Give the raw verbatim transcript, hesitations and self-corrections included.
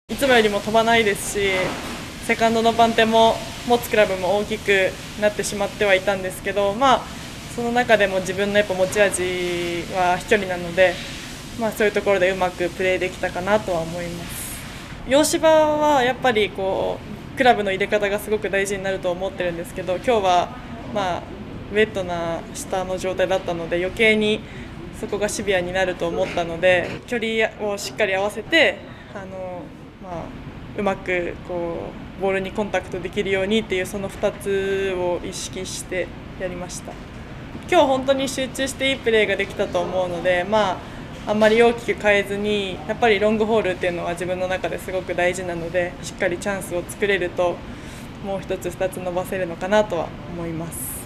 いつもよりも飛ばないですし、セカンドの番手も持つクラブも大きくなってしまってはいたんですけど、まあ、その中でも自分のやっぱ持ち味は飛距離なので、まあ、そういうところでうまくプレーできたかなとは思います。洋芝はやっぱりこうクラブの入れ方がすごく大事になると思ってるんですけど、今日は、まあ、ウェットな下の状態だったので余計にそこがシビアになると思ったので、距離をしっかり合わせてあの、まあ、うまくこうボールにコンタクトできるようにっていうそのふたつを意識してやりました。今日本当に集中していいプレーができたと思うので、まあ、あんまり大きく変えずにやっぱりロングホールっていうのは自分の中ですごく大事なので、しっかりチャンスを作れるともう一つふたつ伸ばせるのかなとは思います。